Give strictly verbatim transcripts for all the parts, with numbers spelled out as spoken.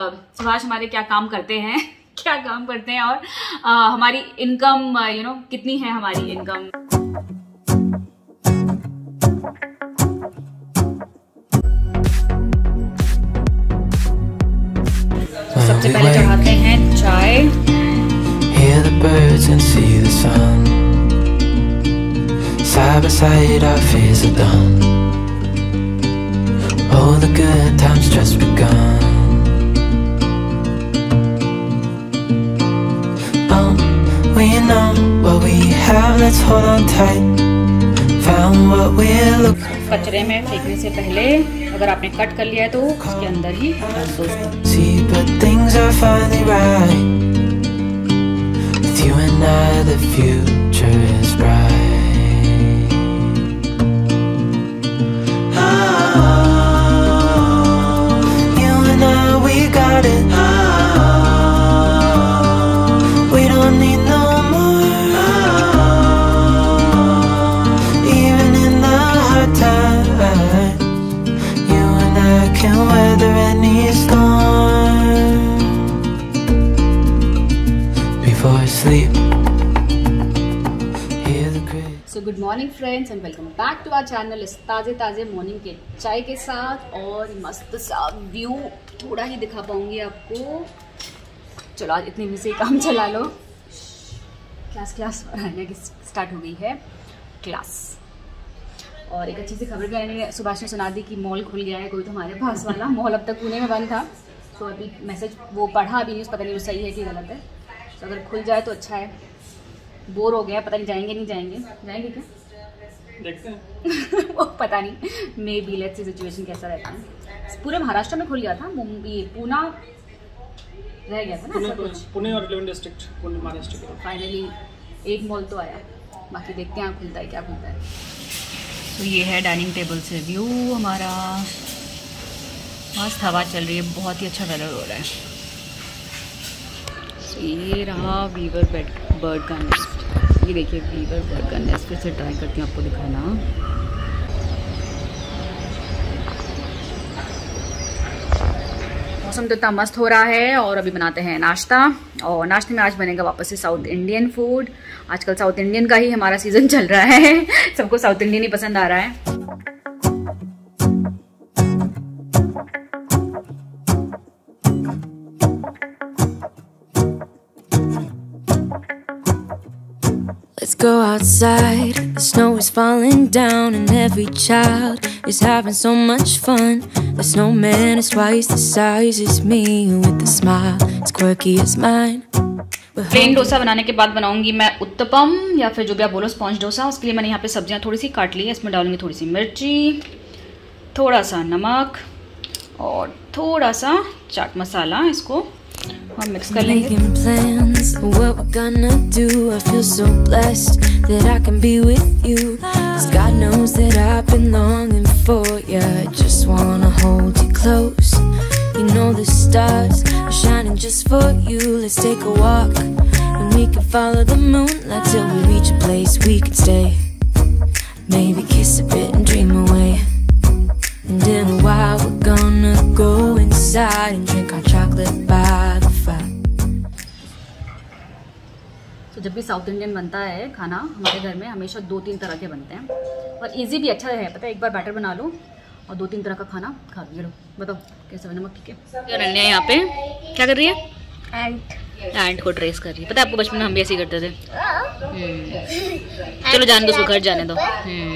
सुभाष हमारे क्या काम करते हैं क्या काम करते हैं और आ, हमारी इनकम यू नो कितनी है हमारी इनकम। सबसे पहले चढ़ाते हैं चाय। Hear the birds and see the sun. Side by side our fears are done. All the good times just begun. Oh, we know what we have, let's hold on tight. Found what we're looking for. कचरे में फेंकने से पहले अगर आपने cut कर लिया है तो उसके अंदर ही डाल दो उसको। See, but things are finally right. With you and I, the future is bright. Oh, you and I, we got it. Oh, we don't need no more. Oh, even in the hard times, you and I can weather any storm. Before I sleep, hear the crickets. So good morning friends and welcome back to our channel इस ताज़े ताज़े morning के चाय के साथ और मस्त सा व्यू थोड़ा ही दिखा पाऊंगी आपको। चलो आज इतने में से काम चला लो। क्लास क्लास पढ़ाने की स्टार्ट हो गई है क्लास। और एक अच्छी सी खबर भी मैंने सुभाष ने सुना दी कि मॉल खुल गया है कोई तो हमारे पास वाला। मॉल अब तक पुणे में बंद था, तो अभी मैसेज वो पढ़ा अभी न्यूज़, पता नहीं वो सही है कि गलत है। तो अगर खुल जाए तो अच्छा है। बोर हो गया, पता नहीं जाएंगे नहीं जाएंगे जाएंगे क्या देखते हैं वो पता नहीं, maybe let's see situation कैसा रहता है। पूरे महाराष्ट्र में खुल गया था, मुंबई पूना रह गया था ना ऐसा कुछ, पुणे और इलेवन डिस्ट्रिक्ट पुणे महाराष्ट्र के। फाइनली एक मॉल तो आया, बाकी देखते हैं खुलता है क्या खुलता है। तो ये है डाइनिंग टेबल से व्यू हमारा। मस्त हवा चल रही है, बहुत ही अच्छा वेदर हो रहा है। तो ये रहा वीवर बेड बर्ड का नेस्ट। ये देखिए वीवर बर्ड का नेस्ट, फिर से ट्राई करती हूँ आपको दिखाना। मौसम तो इतना मस्त हो रहा है और अभी बनाते हैं नाश्ता। और नाश्ते में आज बनेगा वापस से साउथ इंडियन फूड। आजकल साउथ इंडियन का ही हमारा सीजन चल रहा है, सबको साउथ इंडियन ही पसंद आ रहा है। Let's go outside, the snow is falling down and every child is having so much fun. The snowman is twice the size as me with a smile as quirky as mine. Plain dosa बनाने के बाद बनाऊंगी मैं उत्तपम या फिर जो भी आप बोलो स्पॉन्ज डोसा। उसके लिए मैंने यहाँ पे सब्जियाँ थोड़ी सी काट ली है। इसमें डालूंगी थोड़ी सी मिर्ची, थोड़ा सा नमक और थोड़ा सा चाट मसाला। इसको हम मिक्स कर लेंगे। Making plans, what we're gonna do. I feel so blessed that I can be with you. 'Cause God knows that I've been longing for you. I just wanna hold you close. You know the stars are shining just for you. Let's take a walk and we can follow the moonlight till we reach a place we can stay. Maybe kiss a bit and dream away. And in a while we're gonna go inside and drink our chocolate by the fire. तो जब भी south Indian बनता है खाना हमारे घर में हमेशा दो तीन तरह के बनते हैं और इजी भी अच्छा है। पता है, एक बार बैटर बना लो और दो तीन तरह का खाना खा लो। बताओ कैसे बना? नमक ठीक है। अनन्या यहाँ पे क्या कर रही है? एंट एंट को ट्रेस कर रही है। पता है आपको बचपन में हम भी ऐसे ही करते थे। चलो जाने दो, उसको घर जाने दो।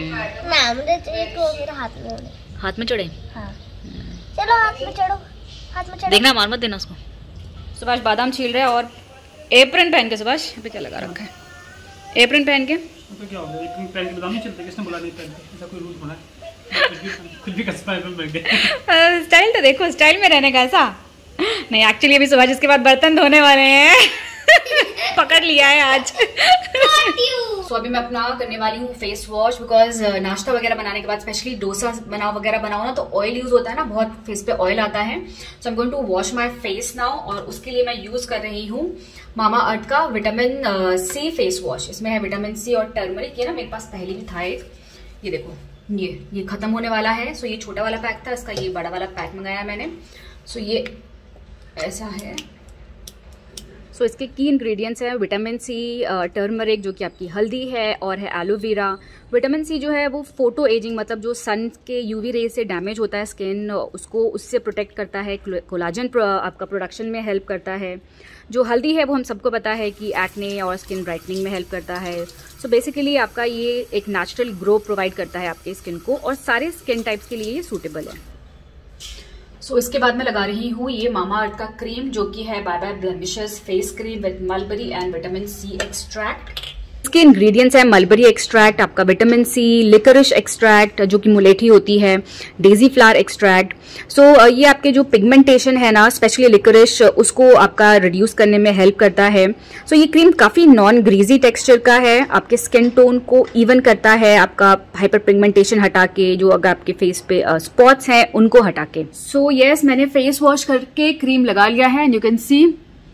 हाथ में चढ़े? हाँ। चलो हाथ में चढ़ो, हाथ में चढ़ो। देखना मार मत देना उसको। सुभाष बादाम छील रहे हैं और एप्रन पहन के। सुभाष यहाँ पे क्या लगा रखा है? एप्रन पहन के तो क्या हो गया? एक पहन के बादाम नहीं चलते, किसने बोला नहीं पहन के? ऐसा कोई रूल बना है? खुद भी कसम है पहन के। स्टाइल तो देखो, स्टाइल में रहने का ऐसा नहीं। एक्चुअली अभी सुभाष इसके बाद बर्तन धोने वाले हैं पकड़ लिया है आज। सो so, अभी मैं अपना करने वाली हूँ फेस वॉश, बिकॉज नाश्ता वगैरह बनाने के बाद स्पेशली डोसा बनाओ वगैरह बनाओ ना तो ऑयल यूज होता है ना, बहुत फेस पे ऑयल आता है। So I am going to wash my face now और उसके लिए मैं यूज कर रही हूँ मामा अर्थ का विटामिन सी फेस वॉश। इसमें है विटामिन सी और टर्मरिक। ये ना मेरे पास पहले भी था एक, ये देखो ये ये खत्म होने वाला है। सो ये छोटा वाला पैक था, इसका ये बड़ा वाला पैक मंगाया मैंने। सो ये ऐसा है। सो so, इसके की इंग्रेडिएंट्स हैं विटामिन सी, टर्मरिक जो कि आपकी हल्दी है, और है एलोवेरा। विटामिन सी जो है वो फोटो एजिंग, मतलब जो सन के यूवी रे से डैमेज होता है स्किन, उसको उससे प्रोटेक्ट करता है। कोलाजन आपका प्रोडक्शन में हेल्प करता है। जो हल्दी है वो हम सबको पता है कि एक्ने और स्किन ब्राइटनिंग में हेल्प करता है। सो so, बेसिकली आपका ये एक नेचुरल ग्लो प्रोवाइड करता है आपके स्किन को, और सारे स्किन टाइप्स के लिए ये सूटेबल है। सो so, इसके बाद मैं लगा रही हूँ ये मामा अर्थ का क्रीम, जो कि है bye bye blemishes face cream with mulberry and vitamin C extract. इसके इंग्रेडिएंट्स हैं मलबरी एक्सट्रैक्ट, आपका विटामिन सी, लिकरिश एक्सट्रैक्ट जो कि मुलेठी होती है, डेजी फ्लावर एक्सट्रैक्ट। सो ये आपके जो पिगमेंटेशन है ना, स्पेशली लिकरिश, उसको आपका रिड्यूस करने में हेल्प करता है। सो so, ये क्रीम काफ़ी नॉन ग्रीजी टेक्सचर का है, आपके स्किन टोन को इवन करता है, आपका हाइपर पिगमेंटेशन हटा के, जो अगर आपके फेस पे स्पॉट्स हैं उनको हटा के। सो so, यस yes, मैंने फेस वॉश करके क्रीम लगा लिया है एंड यू कैन सी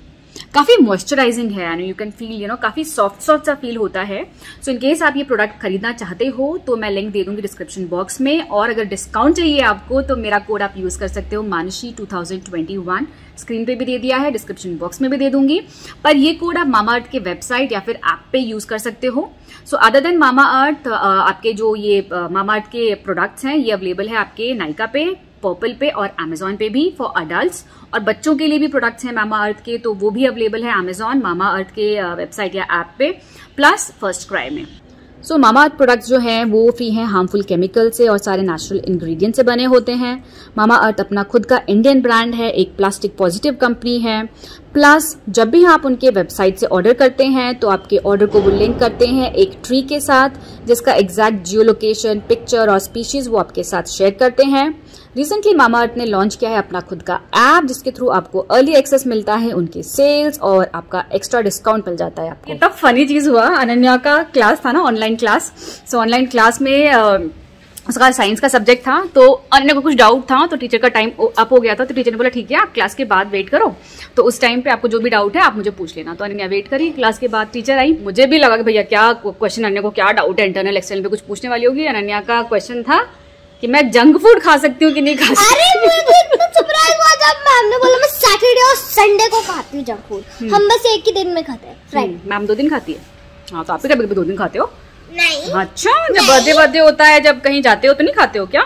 काफी मॉइस्चराइजिंग है and you can feel you know काफी सॉफ्ट सॉफ्ट सा फील होता है। सो इन केस आप ये प्रोडक्ट खरीदना चाहते हो तो मैं लिंक दे दूंगी डिस्क्रिप्शन बॉक्स में, और अगर डिस्काउंट चाहिए आपको तो मेरा कोड आप यूज कर सकते हो Manshi two thousand twenty one. Screen पे भी दे दिया है, डिस्क्रिप्शन बॉक्स में भी दे दूंगी, पर ये कोड आप मामा अर्थ के वेबसाइट या फिर ऐप पे यूज कर सकते हो। सो अदर देन मामा अर्थ, आपके जो ये मामा अर्थ के प्रोडक्ट्स हैं ये अवेलेबल है आपके नाइका पे, पर्पल पे और अमेजॉन पे भी फॉर अडल्ट्स, और बच्चों के लिए भी प्रोडक्ट्स हैं मामा अर्थ के, तो वो भी अवेलेबल है अमेजॉन, मामा अर्थ के वेबसाइट या ऐप पे, प्लस फर्स्ट क्राई में। सो मामा अर्थ प्रोडक्ट्स जो हैं वो फ्री हैं हार्मफुल केमिकल से और सारे नेचुरल इंग्रेडिएंट से बने होते हैं। मामा अर्थ अपना खुद का इंडियन ब्रांड है, एक प्लास्टिक पॉजिटिव कंपनी है। प्लस जब भी आप उनके वेबसाइट से ऑर्डर करते हैं तो आपके ऑर्डर को वो लिंक करते हैं एक ट्री के साथ, जिसका एग्जैक्ट जियो लोकेशन, पिक्चर और स्पीशीज वो आपके साथ शेयर करते हैं। रिसेंटली मामा अर्थ ने लॉन्च किया है अपना खुद का ऐप, जिसके थ्रू आपको अर्ली एक्सेस मिलता है उनके सेल्स और आपका एक्स्ट्रा डिस्काउंट मिल जाता है आपको। ये तब फनी चीज हुआ, अनन्या का क्लास था ना, online class. So online class में आ, उसका साइंस का सब्जेक्ट था, तो अनन्या को कुछ डाउट था, तो टीचर का टाइम अप हो गया था, तो टीचर ने बोला ठीक है आप क्लास के बाद वेट करो, तो उस टाइम पे आपको जो भी डाउट है आप मुझे पूछ लेना। तो अनन्या वेट करी, क्लास के बाद टीचर आई, मुझे भी लगा कि भैया क्या क्वेश्चन, अनन्या को क्या डाउट है, इंटरनल एक्सेल पे कुछ पूछने वाली होगी। अनन्या का क्वेश्चन था कि मैं जंक फूड खा सकती हूँ कि नहीं खा सकती। अरे मुझे इतना सरप्राइज हुआ जब मैम ने बोला मैं सैटरडे और संडे को खाती हूँ जंक फूड, हम बस एक ही दिन में खाते हैं फ्राइडे। मैम दो दिन खाती है? हाँ, तो आप भी कभी कभी दो दिन खाते हो? नहीं। अच्छा, जब बर्थडे बर्थडे होता है, जब कहीं जाते हो तो नहीं खाते हो क्या?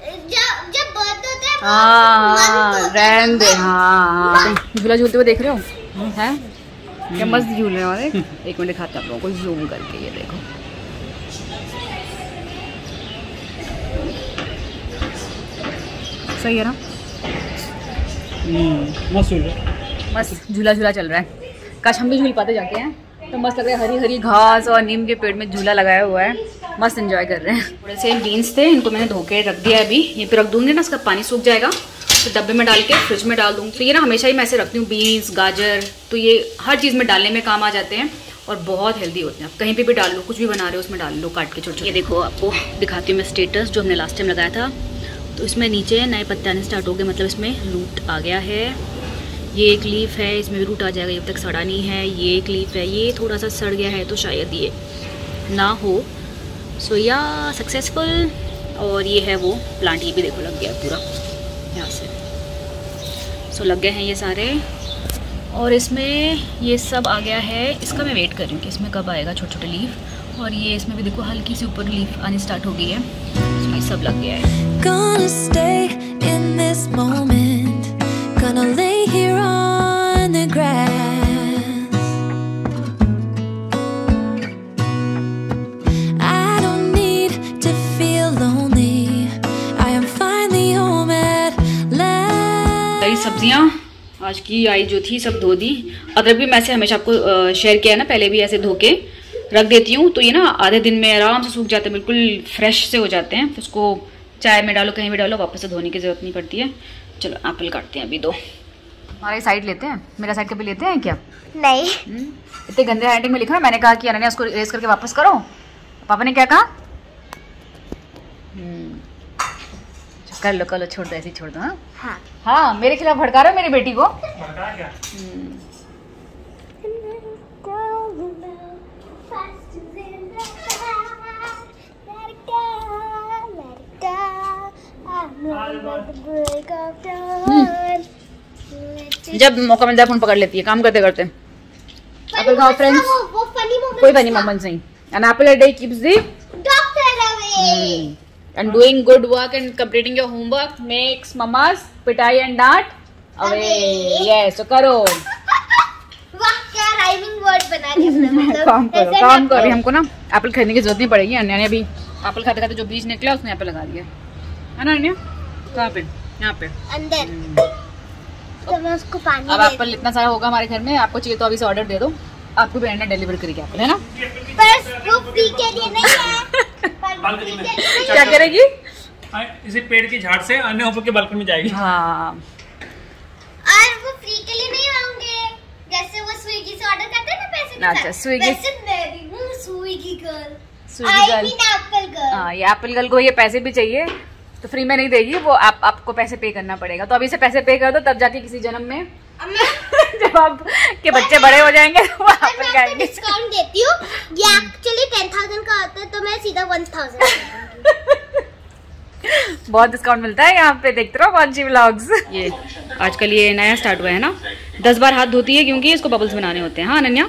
जब जब बर्थडे होता है हाँ, रहन दे। हाँ, तुम झूला झूलते हुए देख रहे हो हैं? क्या मस्त झूल रहे हो। अरे एक मिनट दिखाते आप लोगों को जूम करके, ये देखो सही है ना? मस्त झूल रहा है, मस्त झूला झूला चल रहा है। काश हम भी झूल पाते जाके हैं, तो मस्त लग रहा है। हरी हरी घास और नीम के पेड़ में झूला लगाया हुआ है, मस्त एंजॉय कर रहे हैं। थोड़े से बीन्स थे, इनको मैंने धो के रख दिया है, अभी ये पे रख दूंगी ना, इसका पानी सूख जाएगा तो डब्बे में डाल के फ्रिज में डाल दूंगी। तो ये ना हमेशा ही मैं ऐसे रखती हूँ, बीन्स, गाजर, तो ये हर चीज़ में डालने में काम आ जाते हैं और बहुत हेल्दी होते हैं। आप कहीं पे भी डाल लो, कुछ भी बना रहे हो उसमें डाल लो काट के छोटे छोटे। ये देखो आपको दिखाती हूँ मैं स्टेटस जो हमने लास्ट टाइम लगाया था, तो इसमें नीचे नए पत्ते आने स्टार्ट हो गए, मतलब इसमें रूट आ गया है। ये एक लीफ है, इसमें भी रूट आ जाएगा, जब तक सड़ा नहीं है। ये एक लीफ है, ये थोड़ा सा सड़ गया है तो शायद ये ना हो। सो या सक्सेसफुल। और ये है वो प्लांट, ये भी देखो लग गया पूरा यहाँ से। सो लग गए हैं ये सारे, और इसमें ये सब आ गया है। इसका मैं वेट कर रही हूँ कि इसमें कब आएगा छोटे छोटे लीफ। और ये इसमें भी देखो हल्की सी ऊपर लीफ आनी स्टार्ट हो गई है, तो ये सब लग गया है। Gonna stay in this moment, gonna lay here on the grass. I don't need to feel lonely, I am finally home at last. कई सब्जियां आज की आई जो थी सब धो दी। अदरक भी मैं से हमेशा आपको शेयर किया है ना, पहले भी ऐसे धो के रख देती हूँ, तो ये ना आधे दिन में आराम से सूख जाते हैं, बिल्कुल फ्रेश से हो जाते हैं। उसको चाय में डालो, कहीं भी डालो, वापस से धोने की जरूरत नहीं पड़ती है। चलो एप्पल काटते हैं अभी दो। हमारे साइड लेते हैं, मेरा साइड कभी लेते हैं क्या? नहीं। इतने गंदे हैंडराइटिंग में लिखा है, मैंने कहा कि अनन्या उसको इरेज करके वापस करो, पापा ने क्या कहा? कर लो कर लो, छोड़ दो, ऐसे छोड़ दो। हाँ हाँ हाँ, मेरे खिलाफ भड़का रहे हो मेरी बेटी को। क्या? जब मौका मिलता है फोन पकड़ लेती है काम करते करते। एप्पल खाओ फ्रेंड्स, वो फनी मोमेंट कोई फनी मोमेंट्स नहीं। An apple a day keeps the doctor away and doing good work and completing your homework makes mama's पिटाई and डांट away. yes, तो करो। वाह क्या राइमिंग वर्ड बना दिया अपने मतलब। काम करो ऐसे काम ना- करो। अभी हमको ना एप्पल खरीदने की जरूरत नहीं पड़ेगी। अन्या ने अभी एप्पल खाते खाते जो बीज निकला उसने यहाँ पे लगा दिया है ना अन्या। कहाँ पे? यहाँ पे अंदर। तो मैं उसको पानी अब दे एप्पल इतना सारा होगा हमारे घर में। आपको चाहिए तो अभी से ऑर्डर दे दो, आपको भी अन्या डिलीवर करेगी एप्पल, है ना। पर वो फ्री के लिए नहीं है। पर बालकनी free में। के लिए नहीं क्या है। करेगी? हाँ, इसी पेड़ के झाड़ से अन्य ऊपर के बालकनी में जाएगी। हाँ और वो फ्री के लिए नहीं होंगे, जैसे वो स्विगी से ऑर्डर करते हैं ना पैसे के अच्छा, साथ। स्विगी- वैसे मैं भी हूँ Swiggy girl. Swiggy I girl. mean apple girl. हाँ, ये एप्पल गर्ल को ये पैसे भी चाहिए तो फ्री में नहीं देगी वो, आप आपको पैसे पे करना पड़ेगा। तो अभी से पैसे पे कर दो, तब जाके किसी जन्म में अब मैं जब आप के बच्चे बड़े हो जाएंगे तो वो मैं एप्पल आपको खाएंगे। डिस्काउंट देती हूँ। ये एक्चुअली टेन थाउजेंड का होता है तो मैं सीधा वन थाउजेंड। बहुत डिस्काउंट मिलता है यहाँ पे, देखते रहो कौन सी व्लॉग्स। ये आजकल ये नया स्टार्ट हुआ है ना, दस बार हाथ धोती है क्योंकि इसको बबल्स बनाने होते हैं। हाँ अनन्या,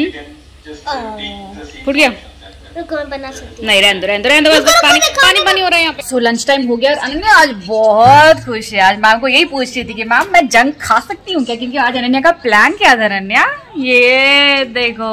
हम्म फूट गया? रुको मैं बना सकती हूँ। नहीं रहने दो रहने दो रहने दो, बस बस पानी पानी पानी हो रहा है यहाँ पे। सो लंच टाइम हो गया और अनन्या आज बहुत खुश है। आज मैम को यही पूछ रही थी कि मैम मैं जंक खा सकती हूँ क्या, क्योंकि आज अनन्या का प्लान क्या था अनन्या, ये देखो।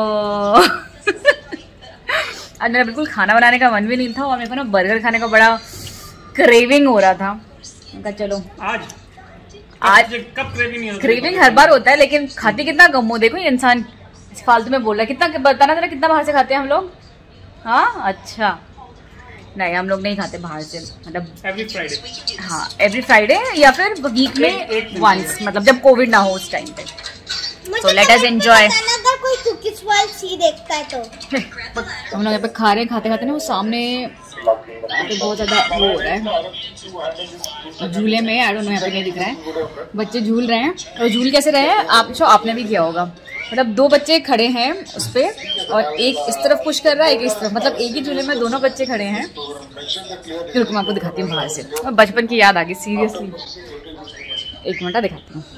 आज मेरा बिल्कुल खाना बनाने का मन भी नहीं था और मेरे को ना बर्गर खाने का बड़ा क्रेविंग हो रहा था। मैंने कहा चलो आज आज कब क्रेविंग नहीं होती? क्रेविंग हर बार होता है लेकिन खाती कितना कम हो। देखो ये इंसान फालतू में बोल रहा है। कितना बताना जरा, कितना बाहर से खाते हैं हम लोग? हाँ अच्छा, नहीं हम लोग नहीं खाते बाहर से, मतलब एवरी फ्राइडे। हाँ एवरी फ्राइडे या फिर वीक में एक- एक दिन। वंस, मतलब जब कोविड ना हो उस टाइम पे। मुझे So let us कमेंट में enjoy. बताना अगर कोई कुकीज वर्ल्ड सी देखता है तो। हम लोग यहाँ पे खा रहे हैं, खाते खाते ना वो सामने यहाँ पे बहुत ज्यादा वो हो रहा है झूले में। आई डोंट नो, यहाँ पे नहीं दिख रहा है, बच्चे झूल रहे हैं। और झूल कैसे रहे हैं आप, जो आपने भी किया होगा, मतलब दो बच्चे खड़े हैं उस पे और एक इस तरफ पुश कर रहा है एक इस तरफ, मतलब एक ही झूले में दोनों बच्चे खड़े हैं। फिर मैं आपको दिखाती हूँ बाहर से, बचपन की याद आ गई सीरियसली। एक मिनट दिखाती हूँ।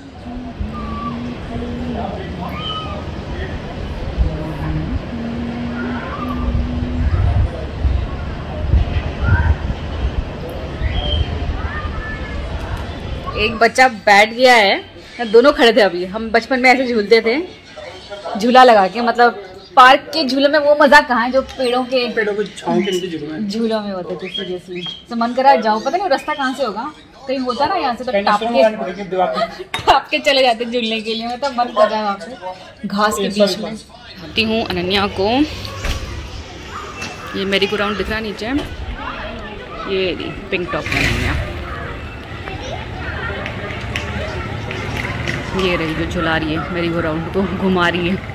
एक बच्चा बैठ गया है, दोनों खड़े थे। अभी हम बचपन में ऐसे झूलते थे, झूला लगा के, मतलब पार्क के झूले में वो मजा कहाँ है जो पेड़ों के पेड़ों को छांव के नीचे झूलना है। झूलों में होते थे। सीरियसली तो मन करा जाऊँ, पता नहीं रास्ता कहाँ से होगा, कहीं होता ना यहाँ से तो कहीं टाप ना के कहीं पड़ेगी दीवार पे। टाप के चले जाते झूलने के लिए। मतलब मन कर रहा है वहाँ पे घास के बीच में। आती हूँ अनन्या को, ये मेरी को राउंड दिख रहा है नीचे, ये पिंक टॉप में अनन्या, ये रही जो झुला रही है मेरी वो राउंड को घुमा रही है।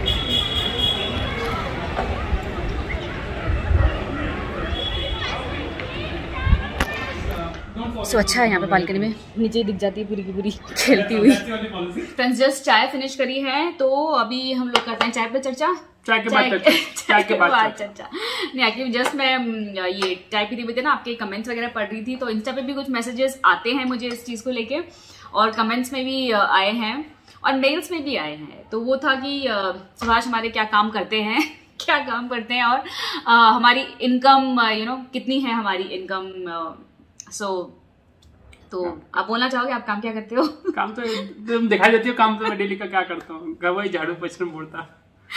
सो अच्छा है यहाँ पे बालकनी में, नीचे दिख जाती है पूरी की पूरी खेलती हुई। फ्रेंड्स जस्ट चाय फिनिश करी है तो अभी हम लोग करते हैं चाय पे चर्चा। चाय के बाद चर्चा। चाय के बाद चर्चा नहीं, एक्चुअली जस्ट मैं ये चाय पीती हुई थी ना, आपके कमेंट्स वगैरह पढ़ रही थी तो इंस्टा पे भी कुछ मैसेजेस आते हैं मुझे इस चीज़ को लेके, और कमेंट्स में भी आए हैं और मेल्स में भी आए हैं। तो वो था कि सुभाष हमारे क्या काम करते हैं क्या काम करते हैं और आ, हमारी इनकम यू नो कितनी है हमारी इनकम। सो तो आप बोलना चाहोगे आप काम क्या करते हो? काम तो तुम दिखाई देती हो, काम तो मैं डेली का क्या करता हूँ, घर वही झाड़ू पोछना बोलता।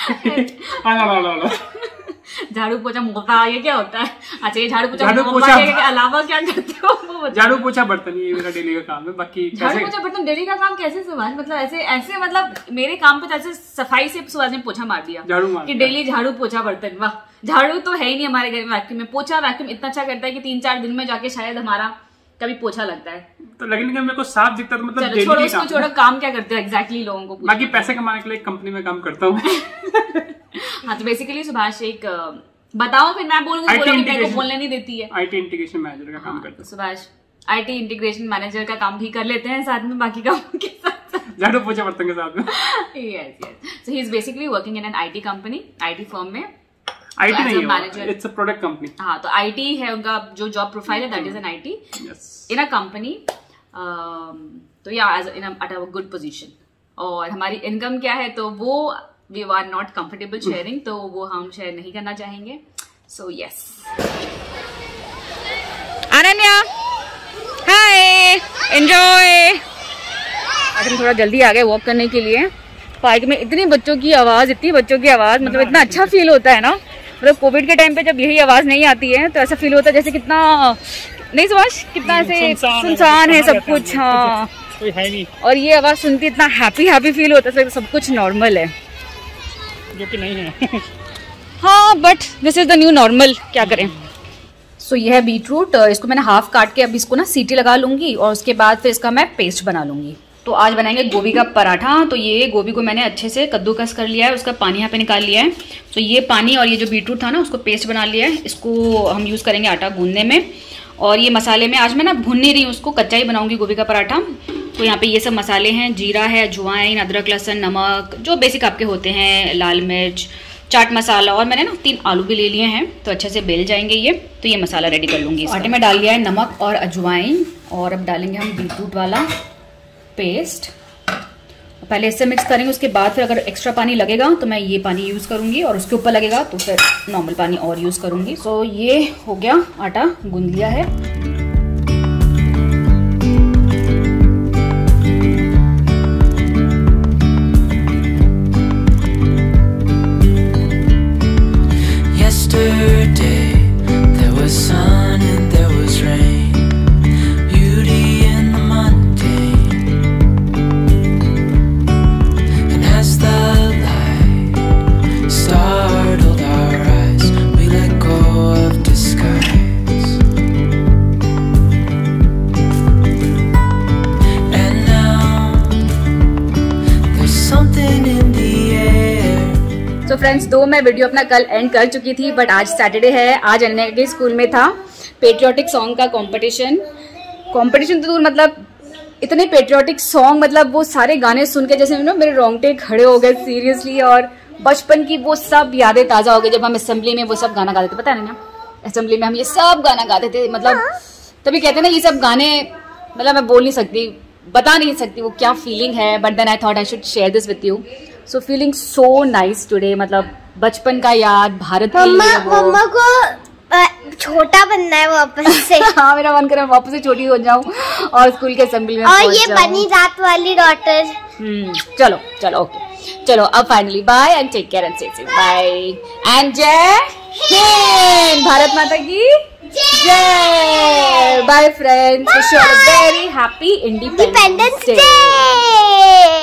झाड़ू पोछा मोटा ये क्या होता है? अच्छा ये झाड़ू पोछा झाड़ू मोटा पोछा- के अलावा क्या करते हो वो बताओ। झाड़ू पोछा बर्तन ये मेरा डेली का काम है। बाकी झाड़ू कैसे पोछा बर्तन डेली का काम कैसे सुभाष? मतलब ऐसे ऐसे मतलब मेरे काम पे तो ऐसे सफाई से सुभाष ने पोछा मार दिया झाड़ू मार कि दिया। डेली झाड़ू पोछा बर्तन। वाह, झाड़ू तो है ही नहीं हमारे घर में, वैक्यूम में पोछा वैक्यूम इतना अच्छा करता है कि तीन चार दिन में जाके शायद हमारा कभी पोछा लगता है। तो लेकिन मेरे को साफ दिखता तो मतलब चलो डेली छोड़ो का उसको, काम छोड़ो है। काम क्या करते हो एग्जैक्टली लोगों को पूछो। बाकी पैसे कमाने के लिए कंपनी में काम करता हूँ। हाँ तो बेसिकली सुभाष एक अ, बताओ फिर मैं बोलूंगी, I T बोलोगे मेरे को integration- बोलने नहीं देती है। आईटी इंटीग्रेशन मैनेजर का काम हाँ, करता तो सुभाष आईटी इंटीग्रेशन मैनेजर का काम भी कर लेते हैं साथ में बाकी काम के साथ साथ। हूँ, झाड़ू पोछा बर्तन के साथ में। yes yes so he is basically working in an I T company, I T firm में। आईटी as a नहीं है, manager- it's a product company. हाँ तो I T है उनका जो जॉब प्रोफाइल है, that is an I T yes. in a company तो या as in at a good position. और हमारी इनकम क्या है तो वो we are not comfortable sharing, तो वो हम शेयर नहीं करना चाहेंगे। So yes. Ananya hi, enjoy. आज हम थोड़ा जल्दी आ गए वॉक करने के लिए। पार्क में इतनी बच्चों की आवाज, इतनी बच्चों की आवाज, मतलब इतना अच्छा फील होता है ना। मतलब कोविड के टाइम पे जब यही आवाज नहीं आती है तो ऐसा फील होता है जैसे कितना नहीं सुभाष, कितना ऐसे सुनसान है सब कुछ। हाँ, कोई है नहीं। और ये आवाज सुनती इतना हैप्पी हैप्पी फील होता है, सब कुछ नॉर्मल है, जो कि नहीं है। हाँ, but this is the new normal, क्या करें। सो so, यह है बीट रूट, इसको मैंने हाफ काट के अब इसको ना सीटी लगा लूंगी और उसके बाद फिर इसका मैं पेस्ट बना लूंगी। तो आज बनाएंगे गोभी का पराठा। तो ये गोभी को मैंने अच्छे से कद्दूकस कर लिया है, उसका पानी यहाँ पे निकाल लिया है। तो ये पानी और ये जो बीटरूट था ना उसको पेस्ट बना लिया है। इसको हम यूज़ करेंगे आटा गूंदने में। और ये मसाले में आज मैं ना भून नहीं रही हूँ, उसको कच्चा ही बनाऊंगी गोभी का पराठा। तो यहाँ पे ये सब मसाले हैं, जीरा है, अजवाइन, अदरक, लहसुन, नमक, जो बेसिक आपके होते हैं, लाल मिर्च, चाट मसाला, और मैंने ना तीन आलू भी ले लिए हैं। तो अच्छे से बेल जाएंगे ये। तो ये मसाला रेडी कर लूँगी। आटे में डाल लिया है नमक और अजवाइन, और अब डालेंगे हम बीटरूट वाला पेस्ट। पहले इससे मिक्स करेंगे, उसके बाद फिर अगर एक्स्ट्रा पानी लगेगा तो मैं ये पानी यूज़ करूँगी, और उसके ऊपर लगेगा तो फिर नॉर्मल पानी और यूज़ करूँगी। सो ये हो गया, आटा गूंद लिया है। Yesterday there was sun and there was rain, beauty in the mundane. And as the light startled our eyes, we let go of disguise. And now there's something in the air. तो friends, दो मैं video अपना कल and कर चुकी थी, but आज Saturday है। आज अनन्या के स्कूल में था पेट्रियोटिक सॉन्ग का कंपटीशन। कंपटीशन तो दूर, मतलब इतने पेट्रियोटिक सॉन्ग, मतलब वो सारे गाने सुन के जैसे ना मेरे रोंगटे खड़े हो गए सीरियसली। और बचपन की वो सब यादें ताज़ा हो गई जब हम असेंबली में वो सब गाना गाते थे। पता है ना, असेंबली में हम ये सब गाना गाते थे। मतलब तभी कहते हैं ना, ये सब गाने, मतलब मैं बोल नहीं सकती, बता नहीं सकती वो क्या फीलिंग है। But then I thought I should share this with you. So feeling so nice today. मतलब बचपन का याद, भारत के लिए वो। मम्मा को अ, छोटा बनना है वापस से। हाँ, मेरा मन कर रहा है वापस से छोटी हो जाऊं और स्कूल के असेंबली में और ये बनी रात वाली डॉटर। हम्म चलो चलो ओके, चलो अब finally bye and take care and से बाय एंड जय हिंद, भारत माता की जय। Bye friends, wish you all a very happy Independence day.